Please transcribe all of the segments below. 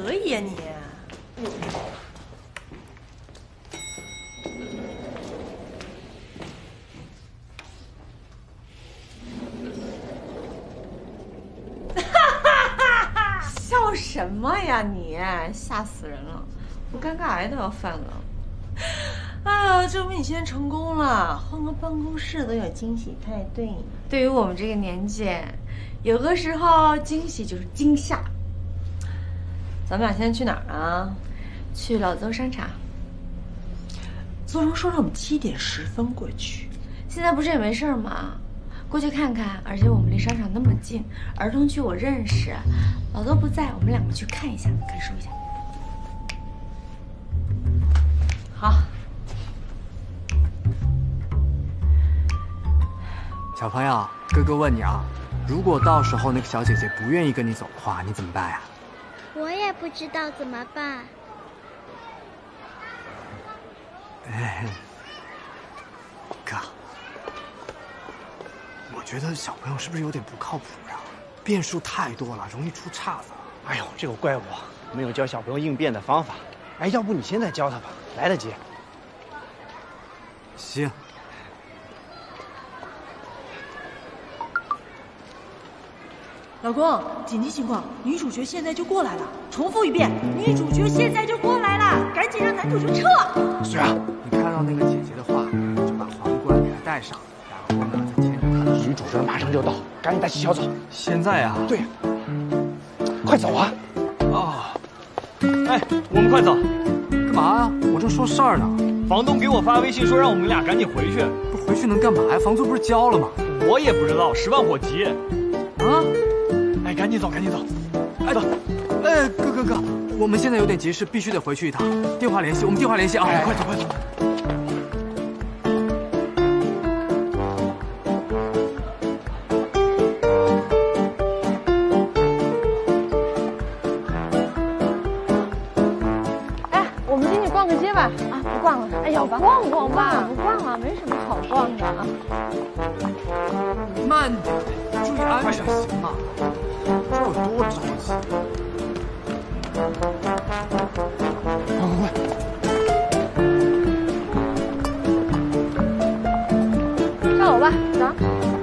可以呀你。笑什么呀你？吓死人了，我尴尬癌都要犯了。哎呀，证明你现在成功了，换个办公室都有惊喜派对。对于我们这个年纪，有的时候惊喜就是惊吓。咱们俩现在去哪儿呢？去老邹商场。邹成说让我们7点10分过去。现在不是也没事吗？过去看看，而且我们离商场那么近，儿童区我认识，老邹不在，我们两个去看一下，感受一下。好。 小朋友，哥哥问你啊，如果到时候那个小姐姐不愿意跟你走的话，你怎么办呀？ 我也不知道怎么办。 哥，我觉得小朋友是不是有点不靠谱呀？变数太多了，容易出岔子。 哎呦，这个怪我没有教小朋友应变的方法。哎，要不你现在教他吧，来得及。 行。 老公，紧急情况，女主角现在就过来了。重复一遍，女主角现在就过来了，赶紧让男主角撤。 是啊，你看到那个姐姐的话，就把皇冠给她戴上，然后呢，再牵着她的手。 女主角马上就到，赶紧带七巧走。 现在啊？ 对，快走啊！ 啊，哎，我们快走。 干嘛啊？我正说事儿呢。 房东给我发微信说让我们俩赶紧回去。 不回去能干嘛呀？房租不是交了吗？ 我也不知道，10万火急。 啊？ 哎，赶紧走，赶紧走！ 哎，走！哎，哥，我们现在有点急事，必须得回去一趟。电话联系，我们电话联系啊！ 哎，快走，快走！ 哎，我们进去逛个街吧。啊，不逛了。哎呀，逛逛吧，不逛了，没什么好逛的啊。 慢点，注意安全行吗？这有多着急？ 快！ 上楼吧，走。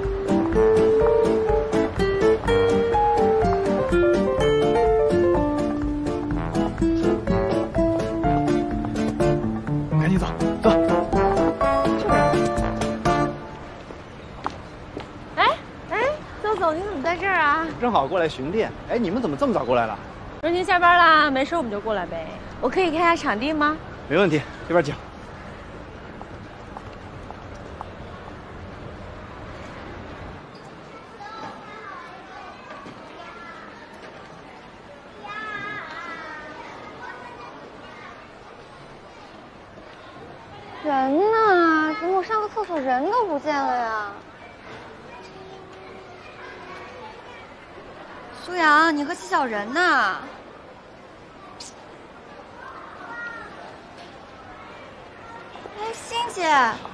赶紧走，走。 邹，你怎么在这儿啊？ 正好过来巡店。哎，你们怎么这么早过来了？ 荣婷下班啦，没事我们就过来呗。我可以看下场地吗？ 没问题，这边请。 人呢？怎么我上个厕所人都不见了呀？苏阳，你和纪晓人呢？哎，欣姐，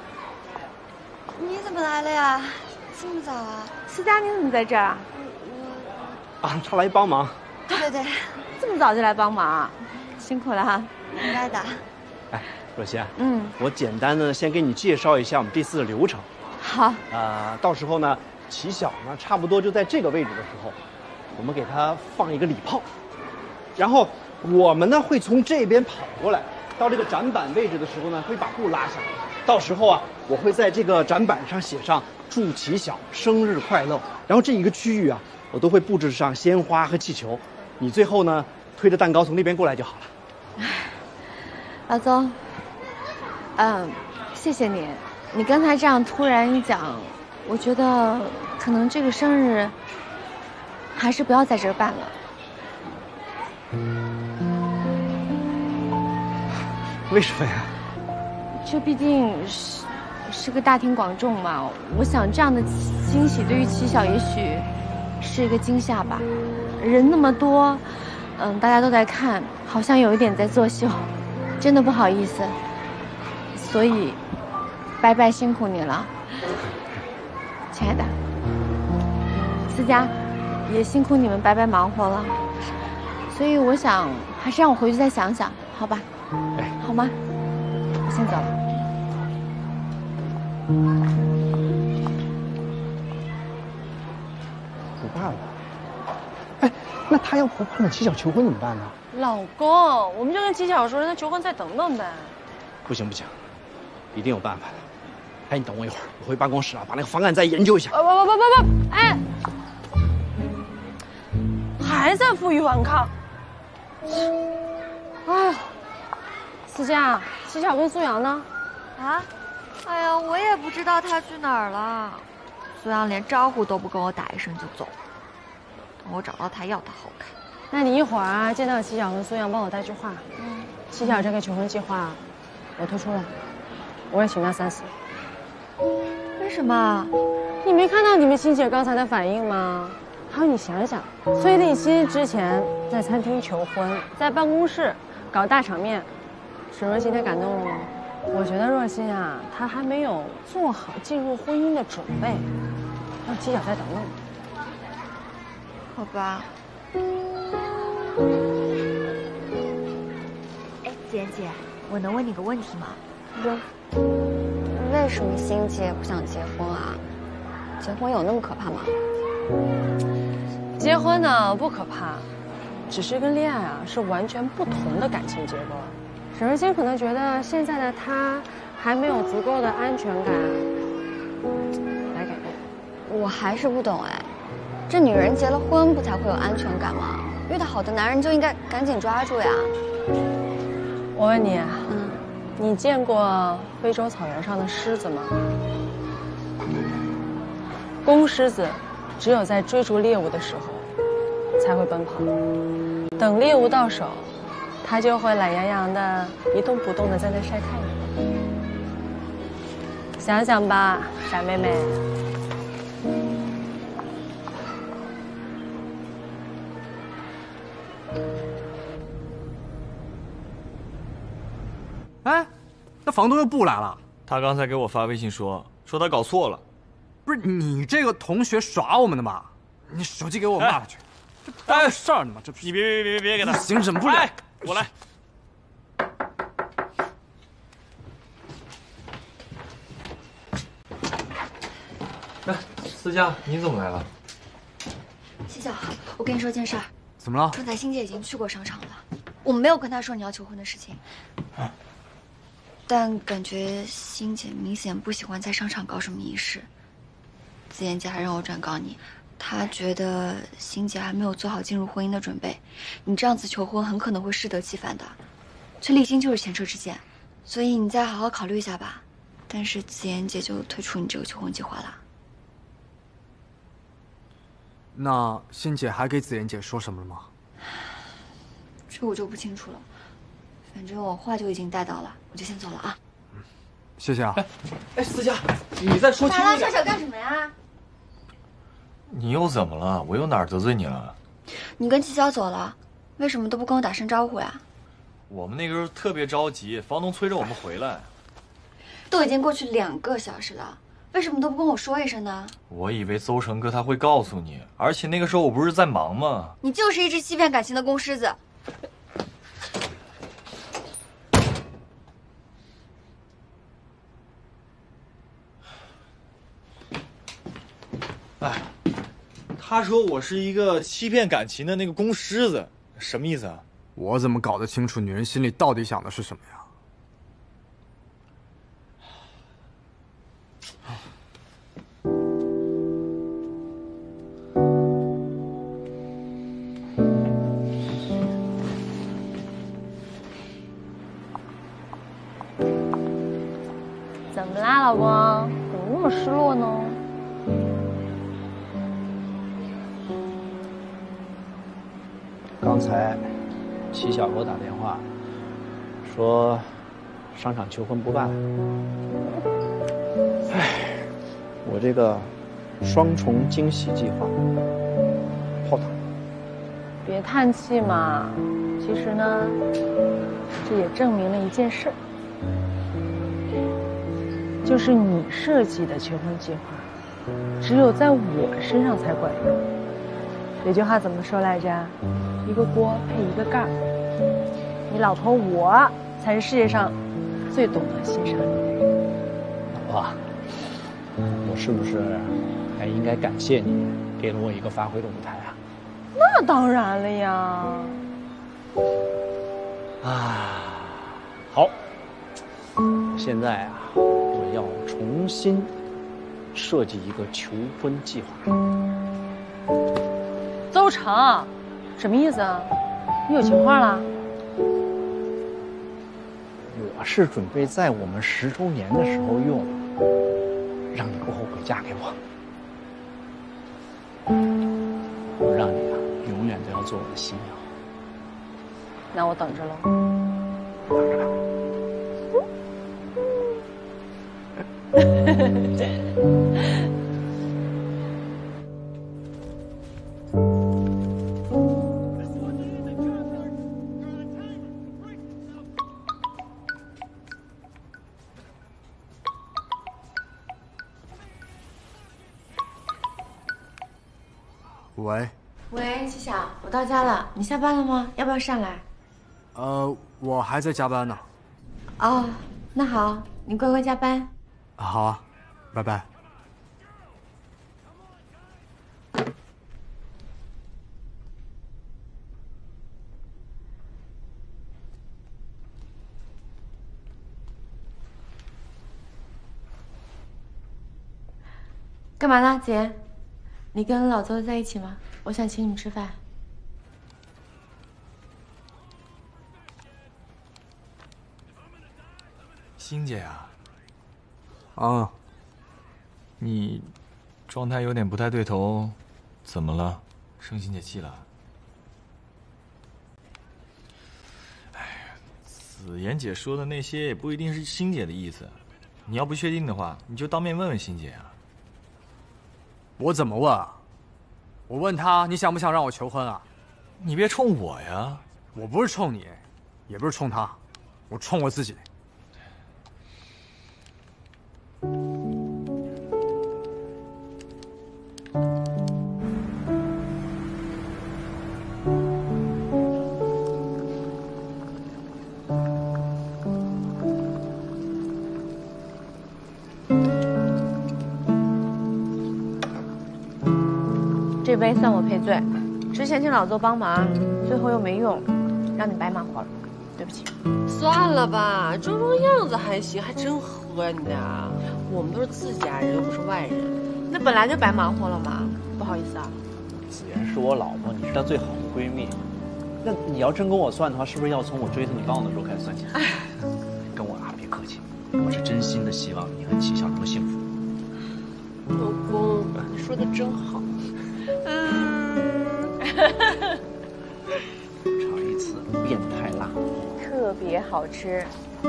你怎么来了呀？这么早啊？ 思佳，你怎么在这儿？ 啊，他来帮忙。 对， 这么早就来帮忙，辛苦了哈。 应该的。 哎，若曦， 我简单的先给你介绍一下我们这次的流程。 好。 到时候呢，齐晓呢，差不多就在这个位置的时候。我们给他放一个礼炮，然后我们呢会从这边跑过来，到这个展板位置的时候呢，会把布拉下来。到时候啊，我会在这个展板上写上“祝齐晓生日快乐”，然后这一个区域啊，我都会布置上鲜花和气球。你最后呢，推着蛋糕从那边过来就好了。 老邹，谢谢你。你刚才这样突然一讲，我觉得可能这个生日。还是不要在这儿办了。 为什么呀？ 这毕竟是个大庭广众嘛，我想这样的惊喜对于齐晓也许是一个惊吓吧。人那么多，大家都在看，好像有一点在作秀，真的不好意思。所以，白白辛苦你了，亲爱的。思佳。也辛苦你们白白忙活了， 所以我想还是让我回去再想想，好吧？ 哎， 好吗？我先走了。 不办了。哎，那他要不办了，齐小求婚怎么办呢？ 老公，我们就跟齐小说，让他求婚再等等呗。 不行不行，一定有办法的。哎，你等我一会儿，我回办公室啊，把那个方案再研究一下。 不，哎，还在负隅顽抗。哎呀，思佳，齐小跟苏阳呢？ 啊？哎呀，我也不知道他去哪儿了。苏阳连招呼都不跟我打一声就走了。等我找到他，要他好看。 那你一会儿啊，见到齐小跟苏阳，帮我带句话。齐小这个求婚计划，我退出了，我也请他3次。 为什么？ 你没看到你们欣姐刚才的反应吗？还有你想想，崔立新之前在餐厅求婚，在办公室搞大场面，是若曦太感动了吗？我觉得若曦啊，她还没有做好进入婚姻的准备，让齐小再等等。 好吧。哎，子妍姐，我能问你个问题吗？为什么欣姐不想结婚啊？结婚有那么可怕吗？ 结婚呢不可怕，只是跟恋爱啊是完全不同的感情结构。沈若曦可能觉得现在的她还没有足够的安全感来改变。 我还是不懂哎，这女人结了婚不才会有安全感吗？遇到好的男人就应该赶紧抓住呀。 我问你，你见过非洲草原上的狮子吗？公狮子只有在追逐猎物的时候才会奔跑，等猎物到手，它就会懒洋洋的一动不动的在那晒太阳。想想吧，傻妹妹。 哎，那房东又不来了。 他刚才给我发微信说他搞错了。 不是你这个同学耍我们的吗？你手机给我骂他去。这不碍事儿呢吗？这不是你别给他行忍不了。 哎，我来。哎，思佳，你怎么来了？ 齐小，我跟你说件事儿。 怎么了？ 刚才欣姐已经去过商场了，我没有跟她说你要求婚的事情。但感觉欣姐明显不喜欢在商场搞什么仪式。子妍姐还让我转告你，她觉得欣姐还没有做好进入婚姻的准备，你这样子求婚很可能会适得其反的。崔立新就是前车之鉴，所以你再好好考虑一下吧。但是子妍姐就退出你这个求婚计划了。 那欣姐还给子妍姐说什么了吗？ 这我就不清楚了，反正我话就已经带到了，我就先走了啊。 谢谢啊。 哎，思佳，你再说清楚拉拉点。 扯扯干什么呀？ 你又怎么了？我又哪儿得罪你了？ 你跟齐小走了，为什么都不跟我打声招呼呀？ 我们那个时候特别着急，房东催着我们回来。 都已经过去2个小时了，为什么都不跟我说一声呢？ 我以为邹成哥他会告诉你，而且那个时候我不是在忙吗？ 你就是一只欺骗感情的公狮子。 哎，他说我是一个欺骗感情的那个公狮子，什么意思啊？ 我怎么搞得清楚女人心里到底想的是什么呀？ 怎么啦，老公？怎么那么失落呢？ 刚才齐小给我打电话，说商场求婚不办。唉，我这个双重惊喜计划泡汤。 别叹气嘛，其实呢，这也证明了一件事，就是你设计的求婚计划，只有在我身上才管用。 有句话怎么说来着？一个锅配一个盖儿。你老婆我才是世界上最懂得欣赏你的人。 老婆，我是不是还应该感谢你，给了我一个发挥的舞台啊？ 那当然了呀。 好，现在啊，我要重新设计一个求婚计划。 邹成，什么意思啊？你有情况了？ 我是准备在我们10周年的时候用，让你不后悔嫁给我。我让你啊，永远都要做我的新娘。 那我等着喽。 等着吧。 喂， 喂，七晓，我到家了，你下班了吗？要不要上来？ 我还在加班呢。 哦，那好，你乖乖加班。 好啊，拜拜。 干嘛呢，姐？你跟老邹在一起吗？我想请你们吃饭。 欣姐啊， 啊， 你状态有点不太对头，怎么了？生欣姐气了？哎呀，子妍姐说的那些也不一定是欣姐的意思，你要不确定的话，你就当面问问欣姐啊。 我怎么问啊？我问他你想不想让我求婚啊？ 你别冲我呀！ 我不是冲你，也不是冲他，我冲我自己。 这杯算我赔罪，之前请老邹帮忙，最后又没用，让你白忙活了，对不起。 算了吧，装装样子还行，还真喝呀你俩。我们都是自家人，又不是外人。 那本来就白忙活了嘛，不好意思啊。 子妍是我老婆，你是她最好的闺蜜。那你要真跟我算的话，是不是要从我追着你棒的时候开始算起？跟我啊，别客气，我是真心的希望你和齐晓能够幸福。 老公，你说的真好。 尝一次变态辣， 特别好吃。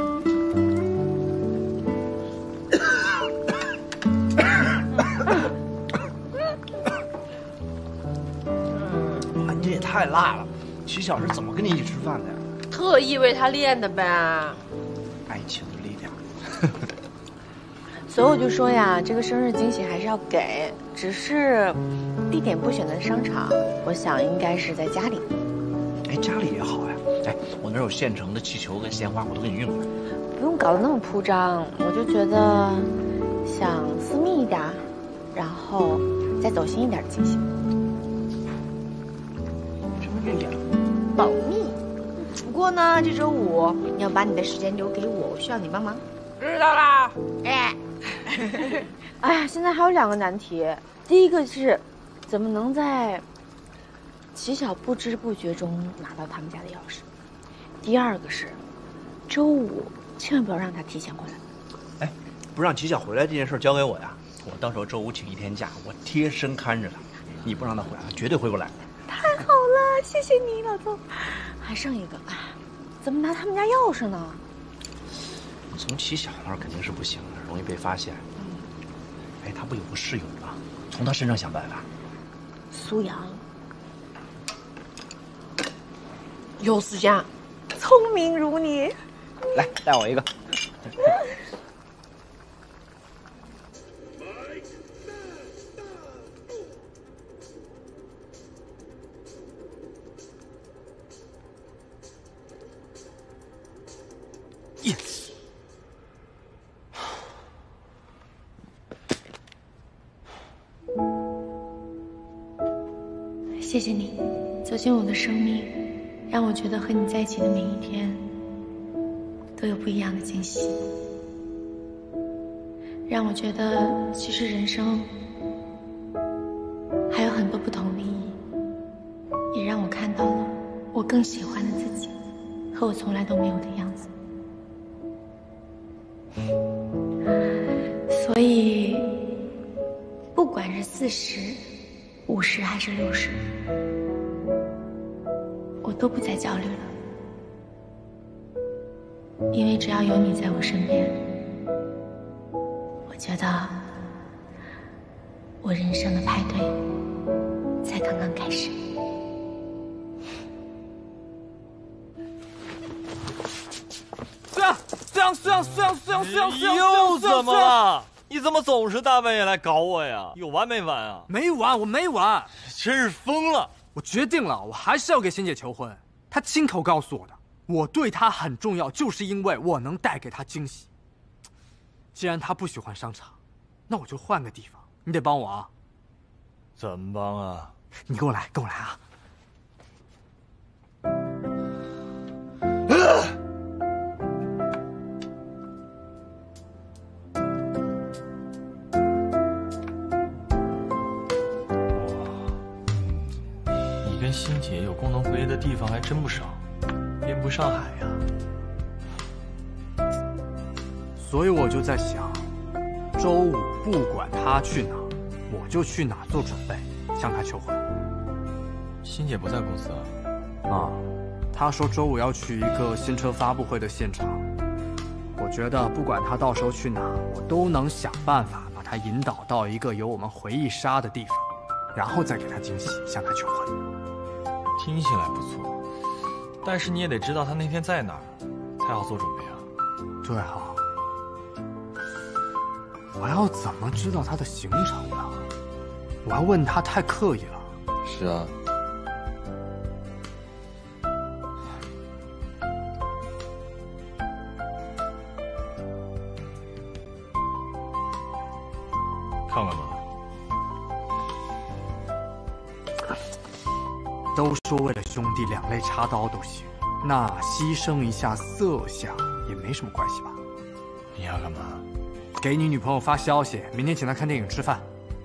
哇，你这也太辣了！齐晓是怎么跟你一起吃饭的呀？ 特意为他练的呗。 爱情的力量。 所以我就说呀，这个生日惊喜还是要给，只是地点不选择商场，我想应该是在家里。 哎，家里也好呀。哎，我那儿有现成的气球跟鲜花，我都给你运过来。 不用搞得那么铺张，我就觉得想私密一点，然后再走心一点的惊喜。 什么预言？ 保密。不过呢，这周5你要把你的时间留给我，我需要你帮忙。 知道啦。 哎，哎呀，现在还有2个难题。第一个是，怎么能在齐晓不知不觉中拿到他们家的钥匙？第2个是，周5千万不要让他提前回来。 哎，不让齐晓回来这件事交给我呀，我到时候周5请1天假，我贴身看着他。你不让他回来，他绝对回不来。 太好了，谢谢你，老邹。还剩一个，哎，怎么拿他们家钥匙呢？ 你从齐晓那儿肯定是不行的，容易被发现。哎，他不有个室友吗？从他身上想办法。 苏阳， 有思佳， 聪明如你。 来，带我一个。 谢谢你走进我的生命，让我觉得和你在一起的每一天都有不一样的惊喜，让我觉得其实人生还有很多不同的意义，也让我看到了我更喜欢的自己和我从来都没有的样子。所以不管是40、50还是60，我都不再焦虑了，因为只要有你在我身边，我觉得我人生的派对才刚刚开始。 又怎么了？你怎么总是大半夜来搞我呀？有完没完啊？ 没完，我没完， 真是疯了！ 我决定了，我还是要给欣姐求婚。她亲口告诉我的，我对她很重要，就是因为我能带给她惊喜。既然她不喜欢商场，那我就换个地方。你得帮我啊！ 怎么帮啊？ 你跟我来，跟我来啊！ 你跟欣姐有共同回忆的地方还真不少，遍布上海呀。 所以我就在想，周五不管她去哪，我就去哪做准备，向她求婚。 欣姐不在公司啊？ 啊，她说周五要去一个新车发布会的现场。我觉得不管她到时候去哪，我都能想办法把她引导到一个有我们回忆杀的地方，然后再给她惊喜，向她求婚。 听起来不错，但是你也得知道她那天在哪儿，才好做准备啊。 对啊，我要怎么知道她的行程呢？我要问她太刻意了。 是啊。看看吧。 都说为了兄弟两肋插刀都行，那牺牲一下色相也没什么关系吧？ 你要干嘛？ 给你女朋友发消息，明天请她看电影吃饭。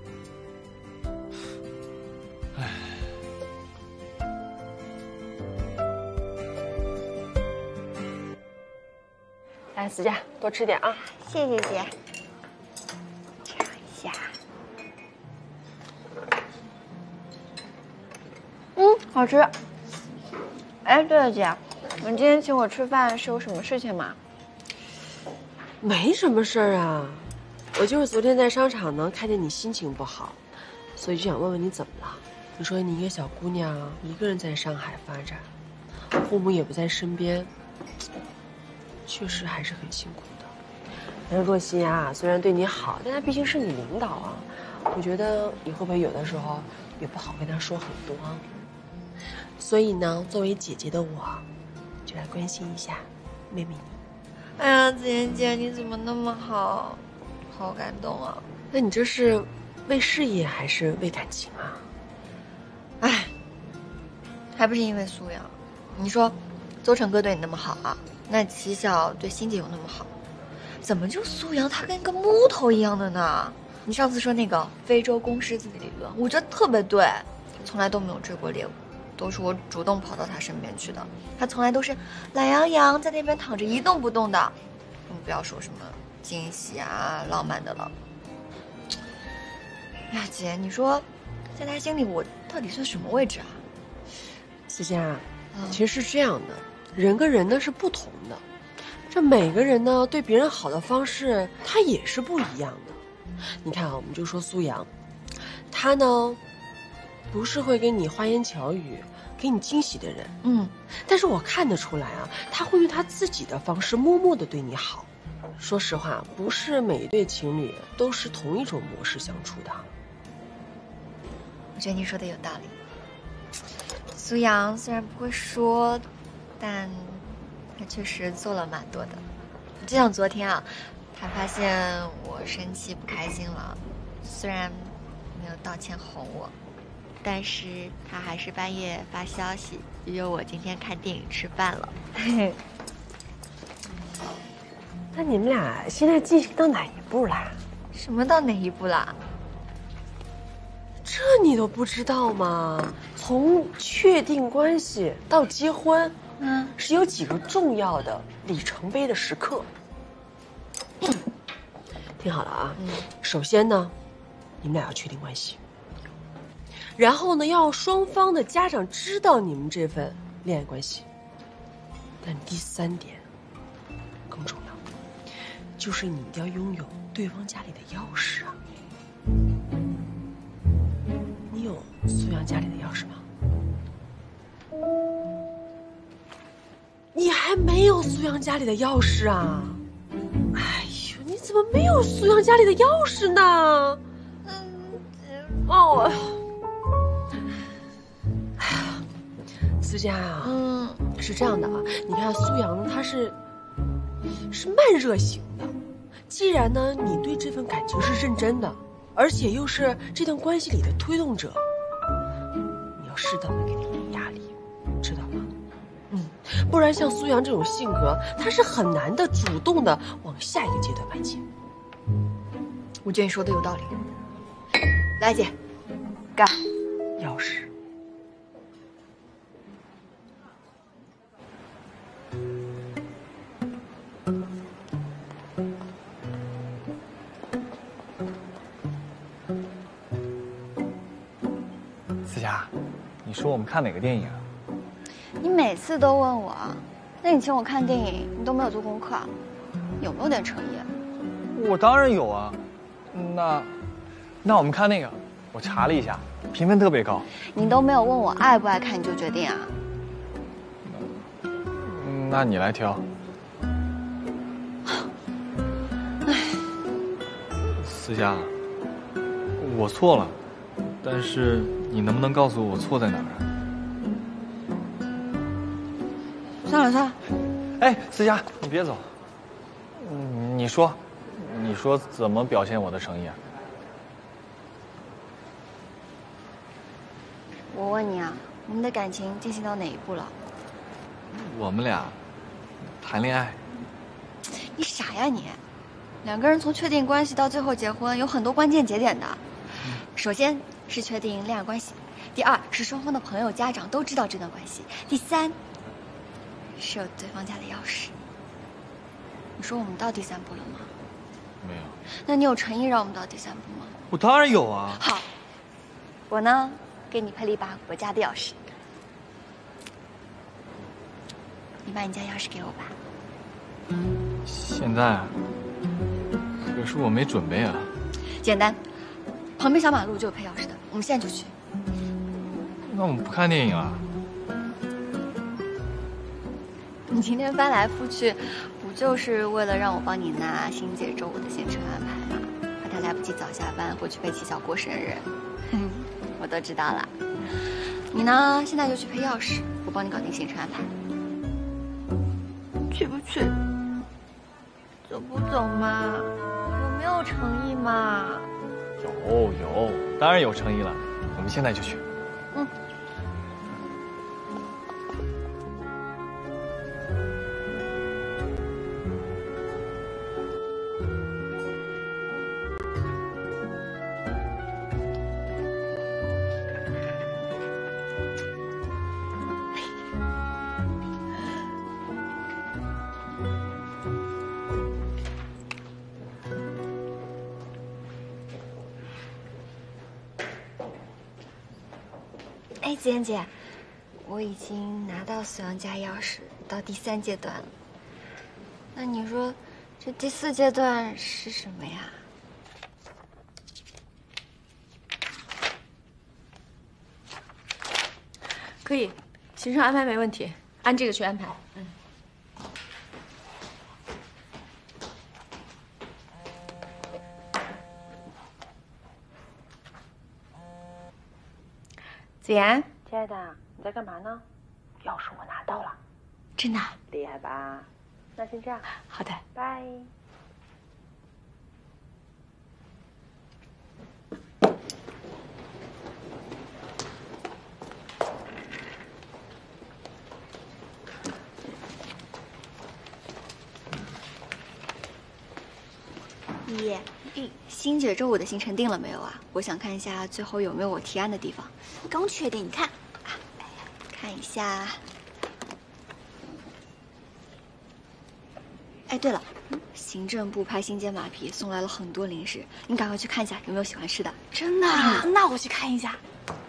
来，思佳，多吃点啊！ 谢谢姐。尝一下。好吃。哎，对了，姐，你今天请我吃饭是有什么事情吗？ 没什么事儿啊，我就是昨天在商场呢，看见你心情不好，所以就想问问你怎么了。你说你一个小姑娘，一个人在上海发展，父母也不在身边，确实还是很辛苦的。但是若曦啊，虽然对你好，但她毕竟是你领导啊，我觉得你会不会有的时候也不好跟她说很多。所以呢，作为姐姐的我，就来关心一下妹妹你。 哎呀，子妍姐，你怎么那么好，好感动啊！ 那你这是为事业还是为感情啊？ 哎，还不是因为苏阳。你说，邹成哥对你那么好啊，那齐晓对欣姐又那么好，怎么就苏阳他跟个木头一样的呢？你上次说那个非洲公狮子理论，我觉得特别对，从来都没有追过猎物。都是我主动跑到他身边去的，他从来都是懒洋洋在那边躺着一动不动的，更不要说什么惊喜啊、浪漫的了。哎呀，姐，你说，在他心里我到底算什么位置啊？ 思佳，其实是这样的，人跟人呢是不同的，这每个人呢对别人好的方式，他也是不一样的。你看啊，我们就说苏阳，他呢不是会给你花言巧语、给你惊喜的人，但是我看得出来啊，他会用他自己的方式默默的对你好。说实话，不是每一对情侣都是同一种模式相处的。 我觉得你说的有道理。苏阳虽然不会说，但他确实做了蛮多的。就像昨天啊，他发现我生气不开心了，虽然没有道歉哄我， 但是他还是半夜发消息约我今天看电影吃饭了。 那你们俩现在进行到哪一步啦？ 什么到哪一步啦？ 这你都不知道吗？从确定关系到结婚，是有几个重要的里程碑的时刻。听好了啊，首先呢，你们俩要确定关系，然后呢，要双方的家长知道你们这份恋爱关系。但第3点更重要，就是你们要拥有对方家里的钥匙啊。你有苏阳家里的钥匙吗？你还没有苏阳家里的钥匙啊？哎呦，你怎么没有苏阳家里的钥匙呢？哦，思佳啊，是这样的啊，你看苏阳呢，他是慢热型的。既然呢，你对这份感情是认真的，而且又是这段关系里的推动者，你要适当的给他一点压力，知道吗？不然像苏阳这种性格，他是很难的主动的往下一个阶段迈进。 我觉得你说的有道理。来姐，干！ 钥匙。 思佳，你说我们看哪个电影啊？ 你每次都问我，那你请我看电影，你都没有做功课，有没有点诚意？ 我当然有啊。那我们看那个，我查了一下，评分特别高。 你都没有问我爱不爱看，你就决定啊？ 那你来挑。思佳，我错了，但是你能不能告诉我错在哪儿啊？ 算了。 哎，思佳，你别走。你说怎么表现我的诚意啊？ 我问你啊，我们的感情进行到哪一步了？ 我们俩谈恋爱。 你傻呀你！两个人从确定关系到最后结婚，有很多关键节点的。首先是确定恋爱关系，第二是双方的朋友、家长都知道这段关系，第三是有对方家的钥匙。你说我们到第3步了吗？ 没有。 那你有诚意让我们到第3步吗？ 我当然有啊。 好，我呢给你配了一把我家的钥匙，你把你家钥匙给我吧。 现在？可是我没准备啊。 简单，旁边小马路就有配钥匙的，我们现在就去。 那我们不看电影了？ 你今天翻来覆去，不就是为了让我帮你拿欣姐周五的行程安排吗？怕她来不及早下班回去陪七小过生日。我都知道了。你呢，现在就去配钥匙，我帮你搞定行程安排。去不去？走不走嘛？有没有诚意嘛？ 有，当然有诚意了。我们现在就去。 哎，子妍姐，我已经拿到苏阳家钥匙，到第3阶段了。那你说，这第4阶段是什么呀？ 可以，行程安排没问题，按这个去安排。子妍， 亲爱的，你在干嘛呢？钥匙我拿到了， 真的？ 厉害吧？那先这样， 好的。 拜。 题。 欣姐周五的行程定了没有啊？我想看一下最后有没有我提案的地方。 刚确定，你看， 看一下。哎，对了，行政部拍欣姐马屁送来了很多零食，你赶快去看一下有没有喜欢吃的。 真的啊？那我去看一下。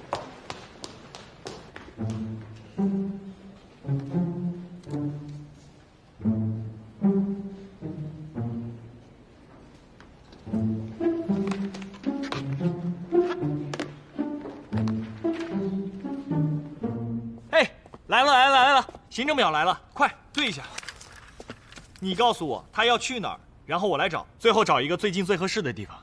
哎，来了！行政表来了，快对一下。你告诉我他要去哪儿，然后我来找，最后找一个最近最合适的地方。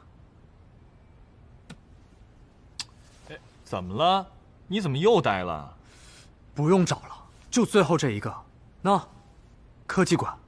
哎，怎么了？你怎么又呆了？ 不用找了，就最后这一个，那科技馆。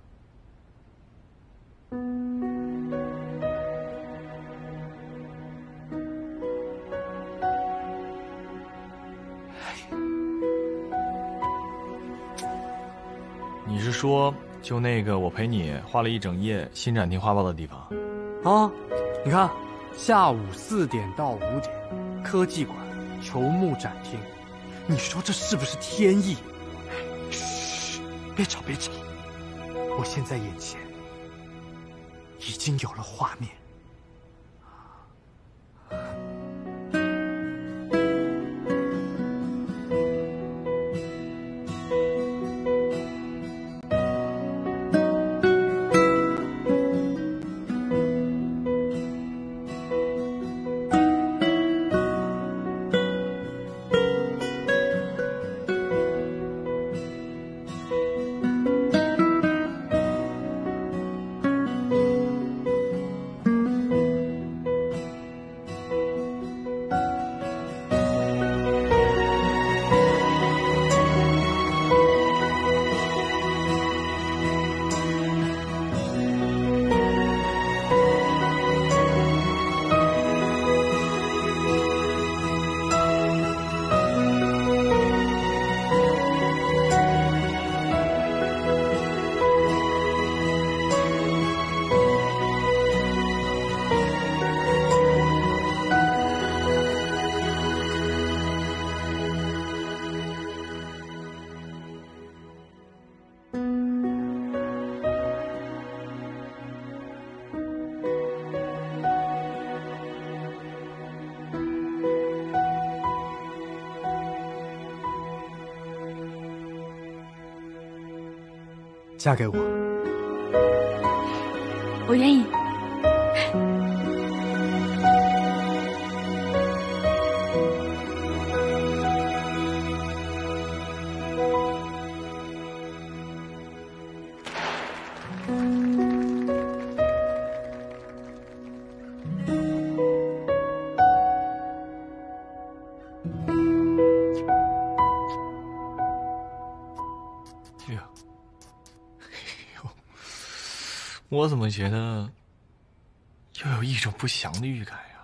你是说就那个我陪你画了一整夜新展厅画报的地方？ 啊，你看，下午4点到5点，科技馆球幕展厅，你说这是不是天意？嘘，别吵，我现在眼前已经有了画面。嫁给我， 我愿意。 我怎么觉得又有一种不祥的预感呀？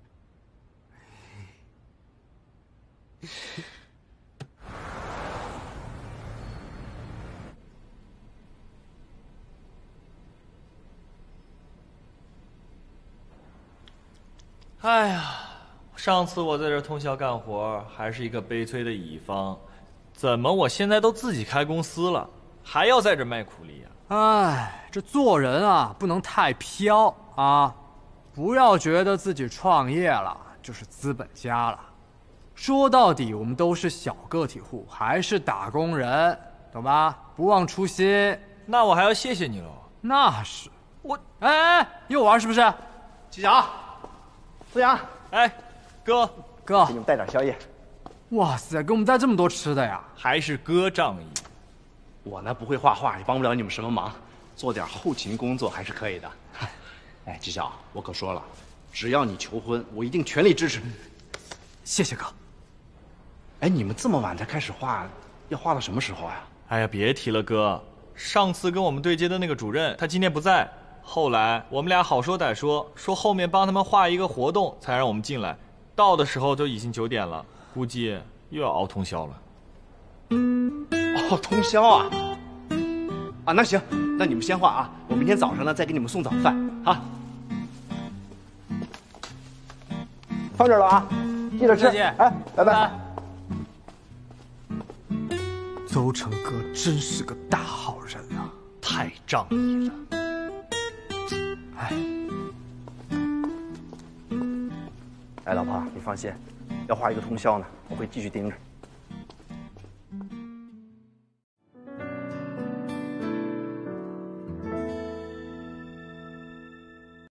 哎呀，上次我在这通宵干活，还是一个悲催的乙方，怎么我现在都自己开公司了，还要在这卖苦力呀？ 哎，这做人啊，不能太飘啊！不要觉得自己创业了就是资本家了。说到底，我们都是小个体户，还是打工人，懂吧？不忘初心。 那我还要谢谢你喽。 那是我，哎，又玩是不是？ 齐晓、思阳， 哎，哥， 给你们带点宵夜。 哇塞，给我们带这么多吃的呀！ 还是哥仗义。 我呢不会画画，也帮不了你们什么忙，做点后勤工作还是可以的。哎，纪晓，我可说了，只要你求婚，我一定全力支持。 谢谢哥。 哎，你们这么晚才开始画，要画到什么时候呀？ 哎呀，别提了，哥。上次跟我们对接的那个主任，他今天不在。后来我们俩好说歹说，说后面帮他们画一个活动，才让我们进来。到的时候就已经9点了，估计又要熬通宵了。 哦，通宵啊！啊，那行，那你们先画啊，我明天早上呢再给你们送早饭啊。 放这儿了啊，记着吃。 再见。 哎，拜拜。 邹成哥真是个大好人啊，太仗义了。 哎，老婆，你放心，要画一个通宵呢，我会继续盯着。